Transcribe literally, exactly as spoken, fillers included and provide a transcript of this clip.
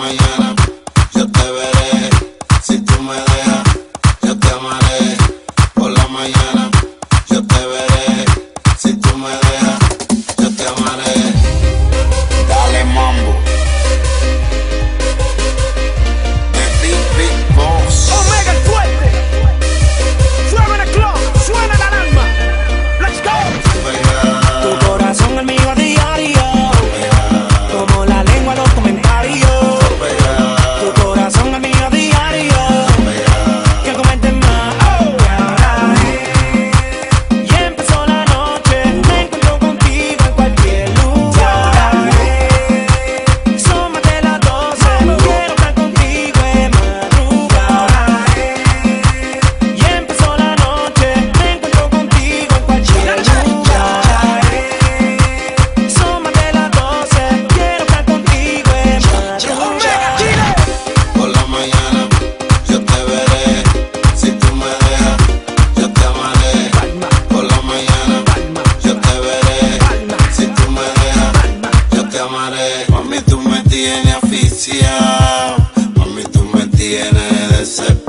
mañana yo te veré. Si tú me dejas, yo te amaré. Por la mañana yo te veré. Si tú me dejas, yo te amaré. Dale mambo. The Big Big Boss. Omega el fuerte. Suena el club, suena la alarma. Let's go. Pega, Tu corazón es mío a diario, como la lengua los comentarios. pega, Tu corazón es mío a diario, que comenten más. Oh. Y empezó la noche, me encuentro contigo en cualquier lugar. Son más de las doce, quiero estar contigo en madrugada. Y empezó la noche, me encuentro contigo en cualquier lugar. Son más de las doce, quiero estar contigo en madrugada. por la mañana yo te veré. Si tú me dejas, yo te amaré. Por la mañana yo te veré. Si tú me dejas, yo te amaré. Mami, tú me tienes asfixiado. Mami, tú me tienes desesperado.